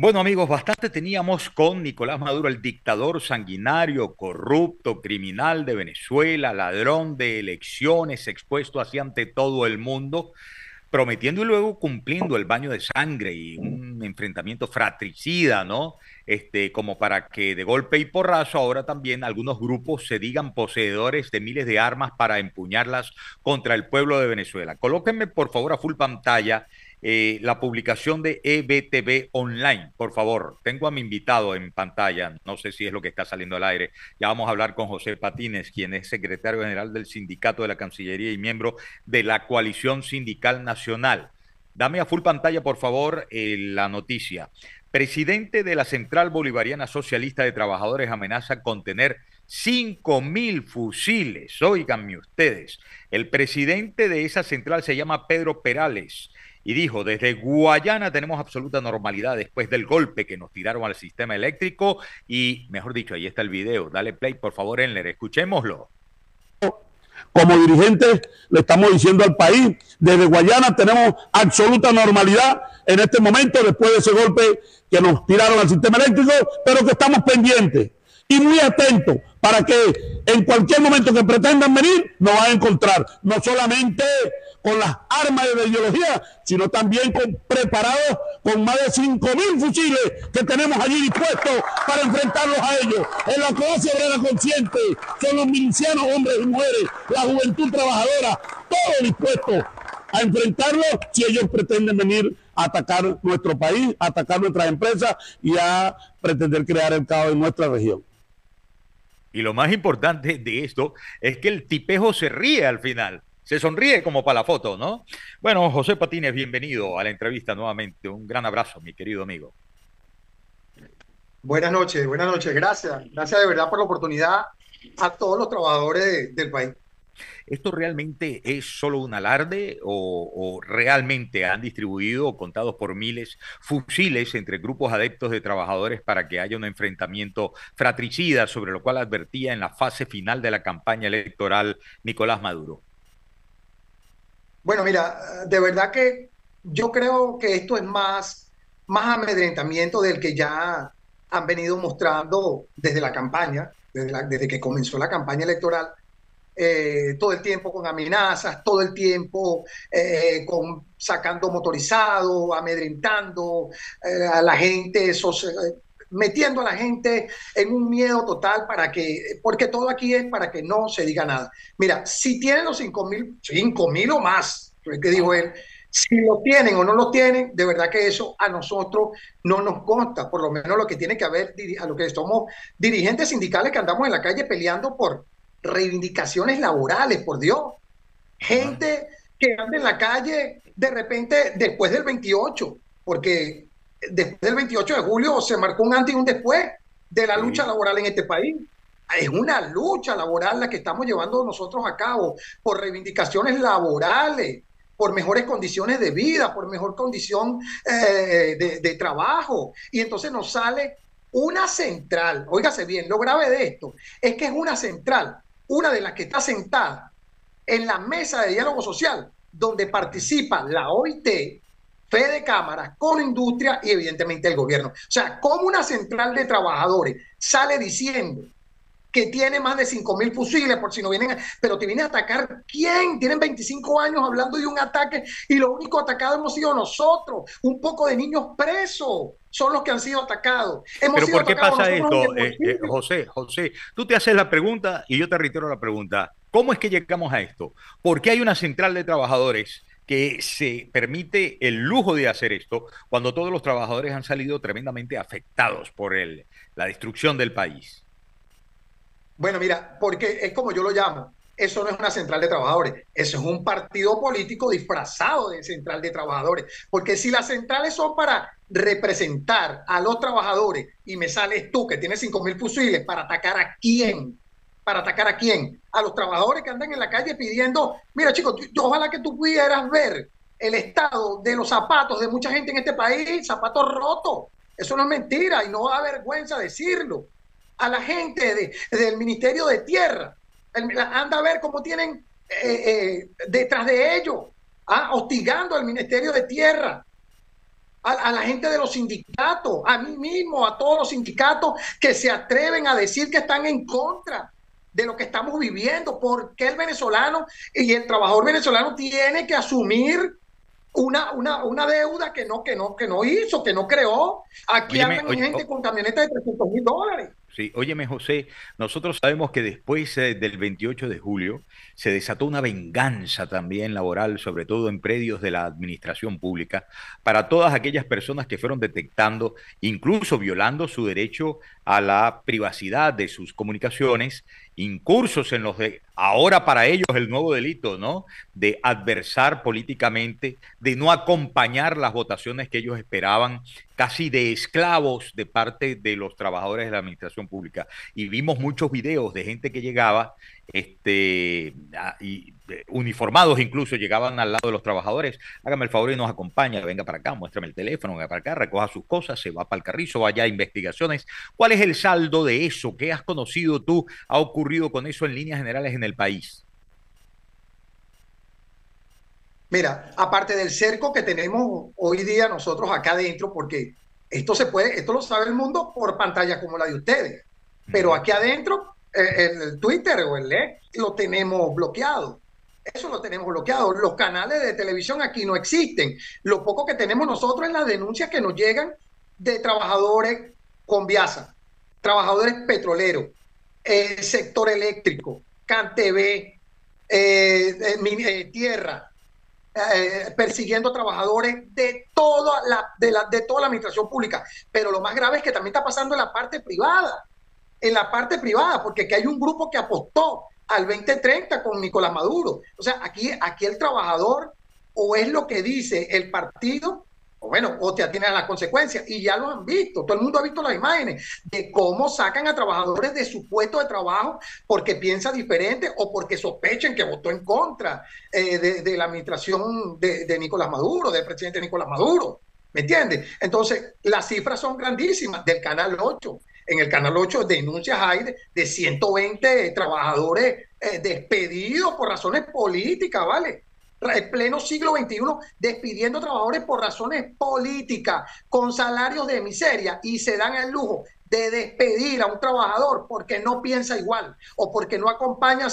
Bueno, amigos, bastante teníamos con Nicolás Maduro, el dictador sanguinario, corrupto, criminal de Venezuela, ladrón de elecciones, expuesto así ante todo el mundo, prometiendo y luego cumpliendo el baño de sangre y un enfrentamiento fratricida, ¿no? Como para que de golpe y porrazo ahora también algunos grupos se digan poseedores de miles de armas para empuñarlas contra el pueblo de Venezuela. Colóquenme, por favor, a full pantalla la publicación de EBTV Online, por favor. Tengo a mi invitado en pantalla, no sé si es lo que está saliendo al aire. Ya vamos a hablar con José Patínez, quien es secretario general del Sindicato de la Cancillería y miembro de la Coalición Sindical Nacional. Dame a full pantalla, por favor, la noticia. Presidente de la Central Bolivariana Socialista de Trabajadores amenaza con tener 5.000 fusiles. Óiganme ustedes. El presidente de esa central se llama Pedro Perales y dijo, desde Guayana tenemos absoluta normalidad después del golpe que nos tiraron al sistema eléctrico y, mejor dicho, ahí está el video. Dale play, por favor, Enler, escuchémoslo. Como dirigentes le estamos diciendo al país, desde Guayana tenemos absoluta normalidad en este momento, después de ese golpe que nos tiraron al sistema eléctrico, pero que estamos pendientes y muy atentos para que en cualquier momento que pretendan venir nos van a encontrar, no solamente con las armas de la ideología, sino también preparados con más de 5.000 fusiles que tenemos allí dispuestos para enfrentarlos a ellos. En la clase obrera consciente son los milicianos, hombres y mujeres, la juventud trabajadora, todos dispuestos a enfrentarlos si ellos pretenden venir a atacar nuestro país, a atacar nuestras empresas y a pretender crear el caos en nuestra región. Y lo más importante de esto es que el tipejo se ríe al final. Se sonríe como para la foto, ¿no? Bueno, José Patínez, bienvenido a la entrevista nuevamente. Un gran abrazo, mi querido amigo. Buenas noches, buenas noches. Gracias. Gracias de verdad por la oportunidad a todos los trabajadores del país. ¿Esto realmente es solo un alarde o realmente han distribuido, contados por miles, fusiles entre grupos adeptos de trabajadores para que haya un enfrentamiento fratricida, sobre lo cual advertía en la fase final de la campaña electoral Nicolás Maduro? Bueno, mira, de verdad que yo creo que esto es más amedrentamiento del que ya han venido mostrando desde la campaña, desde que comenzó la campaña electoral, todo el tiempo con amenazas, todo el tiempo sacando motorizado, amedrentando a la gente, metiendo a la gente en un miedo total porque todo aquí es para que no se diga nada. Mira, si tienen los 5.000 o más, que dijo él, si lo tienen o no lo tienen, de verdad que eso a nosotros no nos consta, por lo menos lo que tiene que haber, a lo que somos dirigentes sindicales que andamos en la calle peleando por reivindicaciones laborales, por Dios. Gente que anda en la calle de repente después del 28, porque después del 28 de julio se marcó un antes y un después de la lucha laboral en este país. Es una lucha laboral la que estamos llevando nosotros a cabo por reivindicaciones laborales, por mejores condiciones de vida, por mejor condición de trabajo. Y entonces nos sale una central, óigase bien, lo grave de esto es que es una central, una de las que está sentada en la mesa de diálogo social, donde participa la OIT, Fede Cámaras, con industria y evidentemente el gobierno. O sea, como una central de trabajadores sale diciendo que tiene más de 5.000 fusiles por si no vienen, pero te viene a atacar ¿quién? Tienen 25 años hablando de un ataque y lo único atacado hemos sido nosotros, un poco de niños presos son los que han sido atacados. Pero ¿por qué pasa esto, José? Tú te haces la pregunta y yo te reitero la pregunta. ¿Cómo es que llegamos a esto? ¿Por qué hay una central de trabajadores que se permite el lujo de hacer esto cuando todos los trabajadores han salido tremendamente afectados por la destrucción del país? Bueno, mira, porque es como yo lo llamo, eso no es una central de trabajadores, eso es un partido político disfrazado de central de trabajadores, porque si las centrales son para representar a los trabajadores y me sales tú que tienes 5.000 fusiles para atacar a quién, para atacar a quién, a los trabajadores que andan en la calle pidiendo, mira chicos, ojalá que tú pudieras ver el estado de los zapatos de mucha gente en este país, zapatos rotos, eso no es mentira y no da vergüenza decirlo. A la gente del Ministerio de Tierra, anda a ver cómo tienen detrás de ellos, hostigando al Ministerio de Tierra, a la gente de los sindicatos, a mí mismo, a todos los sindicatos que se atreven a decir que están en contra de lo que estamos viviendo. ¿Por qué el venezolano y el trabajador venezolano tiene que asumir una deuda que no hizo, que no creó? Aquí Óyeme, andan oye, gente con camionetas de $300.000. sí, óyeme, José, nosotros sabemos que después del 28 de julio se desató una venganza también laboral, sobre todo en predios de la administración pública, para todas aquellas personas que fueron detectando, incluso violando su derecho a la privacidad de sus comunicaciones, incursos en los de, ahora para ellos el nuevo delito, ¿no? De adversar políticamente, de no acompañar las votaciones que ellos esperaban, casi de esclavos de parte de los trabajadores de la administración pública. Y vimos muchos videos de gente que llegaba, uniformados incluso, llegaban al lado de los trabajadores: hágame el favor y nos acompaña, venga para acá, muéstrame el teléfono, venga para acá, recoja sus cosas, se va para el carrizo, vaya a investigaciones. ¿Cuál es el saldo de eso? ¿Qué has conocido tú? ¿Ha ocurrido con eso en líneas generales en el país? Mira, aparte del cerco que tenemos hoy día nosotros acá adentro, porque esto lo sabe el mundo por pantalla como la de ustedes, pero aquí adentro, el Twitter o el X lo tenemos bloqueado. Eso lo tenemos bloqueado. Los canales de televisión aquí no existen. Lo poco que tenemos nosotros es las denuncias que nos llegan de trabajadores con Viasa, trabajadores petroleros, sector eléctrico, CanTV, tierra, persiguiendo trabajadores de toda la administración pública. Pero lo más grave es que también está pasando en la parte privada, porque aquí hay un grupo que apostó al 2030 con Nicolás Maduro. O sea, aquí el trabajador o es lo que dice el partido, o bueno, o te atienen a las consecuencias. Y ya lo han visto, todo el mundo ha visto las imágenes de cómo sacan a trabajadores de su puesto de trabajo porque piensa diferente o porque sospechen que votó en contra de la administración de Nicolás Maduro, del presidente Nicolás Maduro. ¿Me entiendes? Entonces, las cifras son grandísimas del Canal 8. En el Canal 8 denuncias hay de 120 trabajadores despedidos por razones políticas, ¿vale? En pleno siglo XXI, despidiendo trabajadores por razones políticas, con salarios de miseria, y se dan el lujo de despedir a un trabajador porque no piensa igual o porque no acompaña a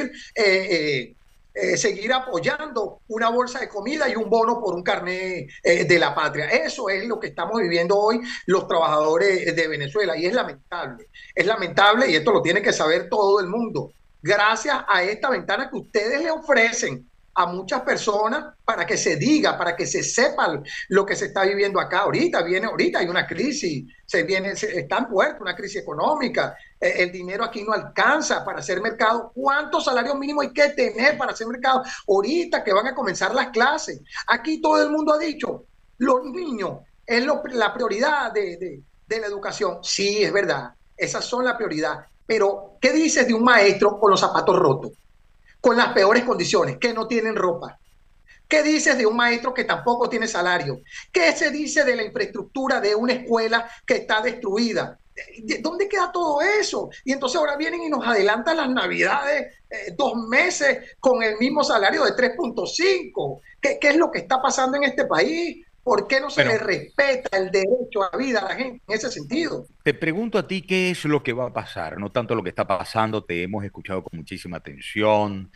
seguir apoyando una bolsa de comida y un bono por un carnet de la patria. Eso es lo que estamos viviendo hoy los trabajadores de Venezuela, y es lamentable, y esto lo tiene que saber todo el mundo. Gracias a esta ventana que ustedes le ofrecen a muchas personas para que se diga, para que se sepa lo que se está viviendo acá. Ahorita hay una crisis, está en puerto, una crisis económica, el dinero aquí no alcanza para hacer mercado. ¿Cuántos salarios mínimos hay que tener para hacer mercado? Ahorita que van a comenzar las clases, aquí todo el mundo ha dicho, los niños es la prioridad de la educación. Sí, es verdad, esas son la prioridad, pero ¿qué dices de un maestro con los zapatos rotos, con las peores condiciones, que no tienen ropa? ¿Qué dices de un maestro que tampoco tiene salario? ¿Qué se dice de la infraestructura de una escuela que está destruida? ¿Dónde queda todo eso? Y entonces ahora vienen y nos adelantan las navidades 2 meses con el mismo salario de 3.5. ¿Qué es lo que está pasando en este país? ¿Por qué no se Bueno, le respeta el derecho a vida a la gente en ese sentido? te pregunto a ti qué es lo que va a pasar, no tanto lo que está pasando. Te hemos escuchado con muchísima atención,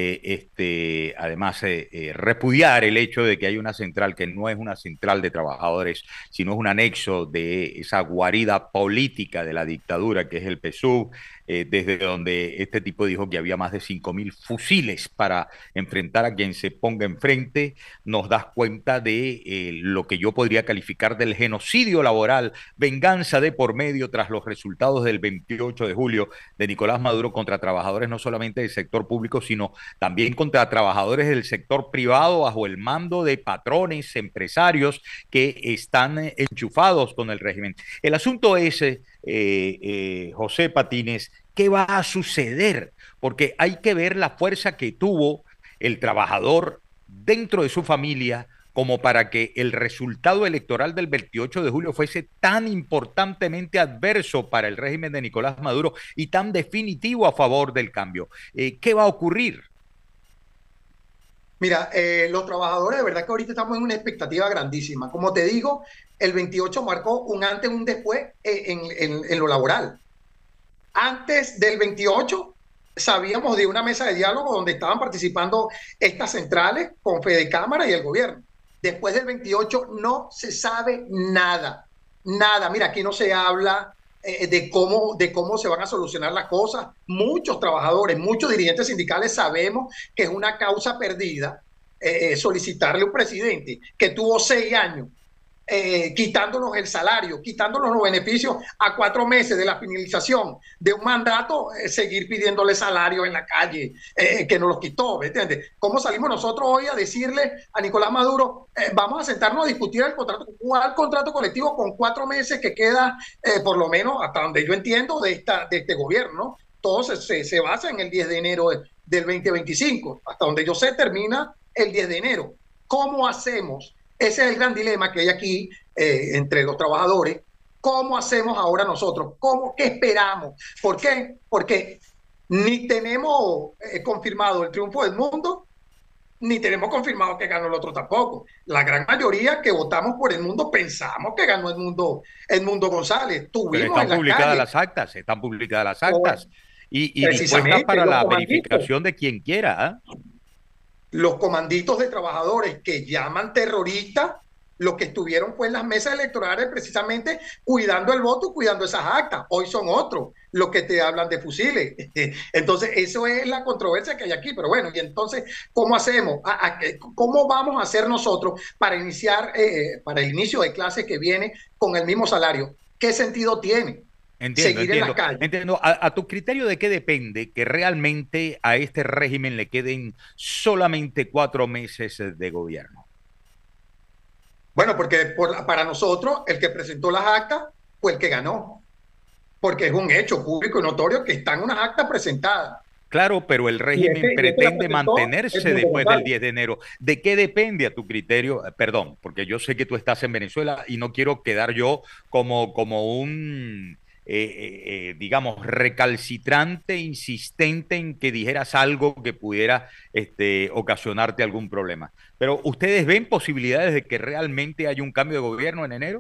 además repudiar el hecho de que hay una central que no es una central de trabajadores, sino es un anexo de esa guarida política de la dictadura que es el PSUV, desde donde este tipo dijo que había más de 5.000 fusiles para enfrentar a quien se ponga enfrente. Nos das cuenta de lo que yo podría calificar del genocidio laboral, venganza de por medio tras los resultados del 28 de julio de Nicolás Maduro contra trabajadores no solamente del sector público, sino también contra trabajadores del sector privado bajo el mando de patrones, empresarios que están enchufados con el régimen. El asunto es, José Patines, ¿qué va a suceder? Porque hay que ver la fuerza que tuvo el trabajador dentro de su familia como para que el resultado electoral del 28 de julio fuese tan importantemente adverso para el régimen de Nicolás Maduro y tan definitivo a favor del cambio. ¿Qué va a ocurrir? Mira, los trabajadores de verdad que ahorita estamos en una expectativa grandísima. Como te digo, el 28 marcó un antes y un después en lo laboral. Antes del 28 sabíamos de una mesa de diálogo donde estaban participando estas centrales con Fedecámara y el gobierno. Después del 28 no se sabe nada, nada. Mira, aquí no se habla de cómo se van a solucionar las cosas. Muchos trabajadores, muchos dirigentes sindicales sabemos que es una causa perdida solicitarle a un presidente que tuvo 6 años quitándonos el salario, quitándonos los beneficios a 4 meses de la finalización de un mandato, seguir pidiéndole salario en la calle, que nos los quitó, ¿me entiendes? ¿Cómo salimos nosotros hoy a decirle a Nicolás Maduro, vamos a sentarnos a discutir el contrato, cuál contrato colectivo con 4 meses que queda, por lo menos hasta donde yo entiendo, de este gobierno, ¿no? Todo se basa en el 10 de enero del 2025, hasta donde yo sé termina el 10 de enero. ¿Cómo hacemos? Ese es el gran dilema que hay aquí entre los trabajadores. ¿Cómo hacemos ahora nosotros? ¿Qué esperamos? ¿Por qué? Porque ni tenemos confirmado el triunfo del mundo, ni tenemos confirmado que ganó el otro tampoco. La gran mayoría que votamos por el mundo pensamos que ganó el mundo González. Pero Tuvimos están en las publicadas calles, las actas, están publicadas las o, actas y dispuestas precisamente para la verificación de quien quiera. ¿Eh? los comanditos de trabajadores que llaman terroristas, los que estuvieron pues en las mesas electorales precisamente cuidando el voto y cuidando esas actas. Hoy son otros los que te hablan de fusiles. Entonces, eso es la controversia que hay aquí. Pero bueno, y entonces, ¿cómo hacemos? ¿Cómo vamos a hacer nosotros para iniciar, para el inicio de clases que viene con el mismo salario? ¿Qué sentido tiene? Seguir en la calle. Entiendo. ¿A tu criterio de qué depende que realmente a este régimen le queden solamente 4 meses de gobierno? Bueno, porque para nosotros el que presentó las actas fue el que ganó, porque es un hecho público y notorio que están unas actas presentadas. Claro, pero el régimen pretende mantenerse después del González. 10 de enero. ¿De qué depende a tu criterio? Perdón, porque yo sé que tú estás en Venezuela y no quiero quedar yo como un, digamos, recalcitrante, insistente en que dijeras algo que pudiera ocasionarte algún problema. Pero ¿ustedes ven posibilidades de que realmente haya un cambio de gobierno en enero?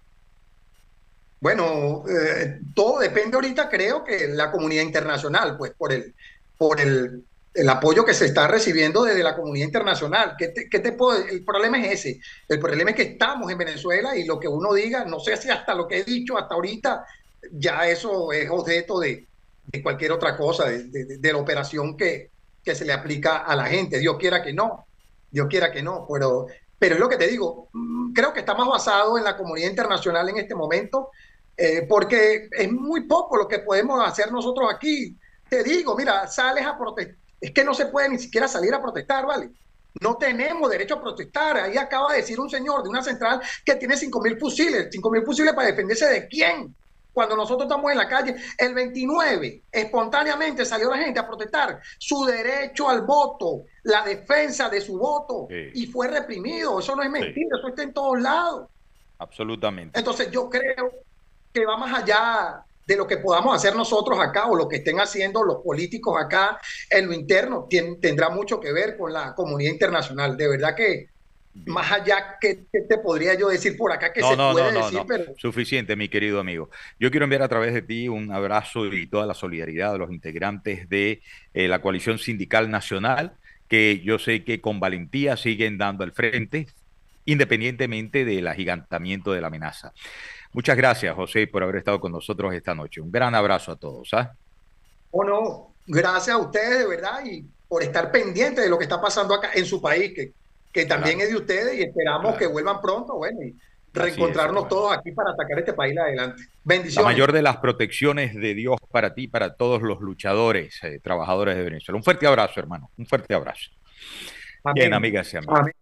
Bueno, todo depende ahorita, creo que la comunidad internacional, pues por el apoyo que se está recibiendo desde la comunidad internacional. El problema es ese. El problema es que estamos en Venezuela y lo que uno diga, no sé si hasta lo que he dicho hasta ahorita, ya eso es objeto de cualquier otra cosa, de la operación que se le aplica a la gente. Dios quiera que no, pero es lo que te digo, creo que está más basado en la comunidad internacional en este momento, porque es muy poco lo que podemos hacer nosotros aquí. Te digo, mira, sales a protestar, es que no se puede ni siquiera salir a protestar, ¿vale? No tenemos derecho a protestar. Ahí acaba de decir un señor de una central que tiene 5.000 fusiles. ¿5.000 fusiles para defenderse de quién? Cuando nosotros estamos en la calle, el 29, espontáneamente salió la gente a protestar su derecho al voto, la defensa de su voto, Sí, y fue reprimido. Eso no es sí, mentira, eso está en todos lados. absolutamente. Entonces yo creo que va más allá de lo que podamos hacer nosotros acá o lo que estén haciendo los políticos acá en lo interno, tendrá mucho que ver con la comunidad internacional. De verdad que Bien. más allá que te podría yo decir por acá que No, se no, no, puede no, decir, no. pero Suficiente, mi querido amigo. Yo quiero enviar a través de ti un abrazo y toda la solidaridad de los integrantes de la Coalición Sindical Nacional, que yo sé que con valentía siguen dando al frente, independientemente del agigantamiento de la amenaza. Muchas gracias, José, por haber estado con nosotros esta noche. Un gran abrazo a todos. ¿Ah? o no, gracias a ustedes de verdad y por estar pendientes de lo que está pasando acá en su país, que también Claro, es de ustedes y esperamos que claro. vuelvan pronto, bueno, y Así es, reencontrarnos hermano. todos aquí para atacar este país adelante. La Bendiciones. mayor de las protecciones de Dios para ti, para todos los luchadores, trabajadores de Venezuela. Un fuerte abrazo, hermano. Un fuerte abrazo. Bien, Amén. amigas y amigos. Amén.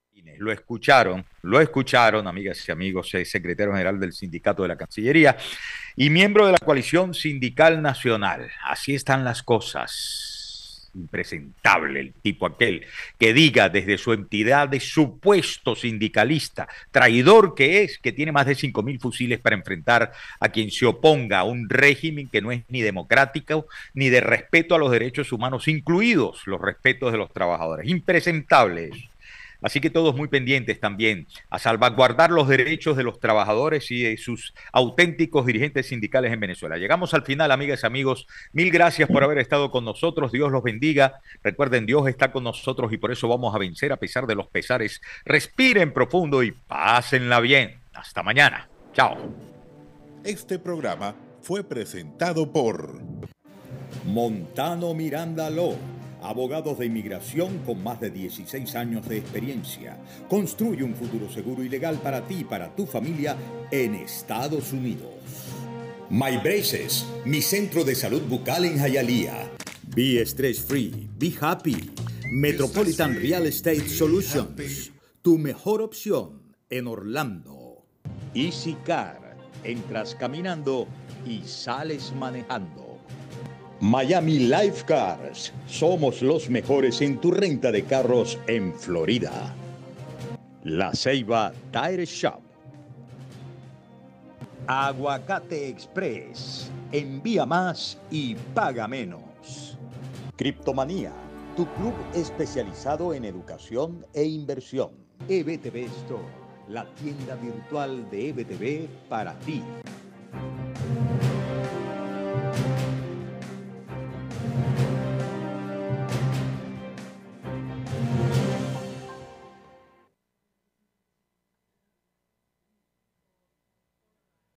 Lo escucharon, amigas y amigos, secretario general del Sindicato de la Cancillería y miembro de la Coalición Sindical Nacional. Así están las cosas. impresentable el tipo aquel que diga desde su entidad de supuesto sindicalista, traidor que es, que tiene más de 5.000 fusiles para enfrentar a quien se oponga a un régimen que no es ni democrático ni de respeto a los derechos humanos, incluidos los respetos de los trabajadores. Impresentable eso. Así que todos muy pendientes también a salvaguardar los derechos de los trabajadores y de sus auténticos dirigentes sindicales en Venezuela. Llegamos al final, amigas y amigos. Mil gracias por haber estado con nosotros. Dios los bendiga. Recuerden, Dios está con nosotros y por eso vamos a vencer a pesar de los pesares. Respiren profundo y pásenla bien. Hasta mañana. Chao. Este programa fue presentado por Montano Miranda Law, abogados de inmigración con más de 16 años de experiencia. Construye un futuro seguro y legal para ti y para tu familia en Estados Unidos. My Braces, mi centro de salud bucal en Hialeah. Be stress free, be happy. Metropolitan Real Estate Solutions, tu mejor opción en Orlando. Easy Car, entras caminando y sales manejando. Miami Life Cars, somos los mejores en tu renta de carros en Florida. La Ceiba Tire Shop. Aguacate Express, envía más y paga menos. Criptomanía, tu club especializado en educación e inversión. EBTV Store, la tienda virtual de EBTV para ti.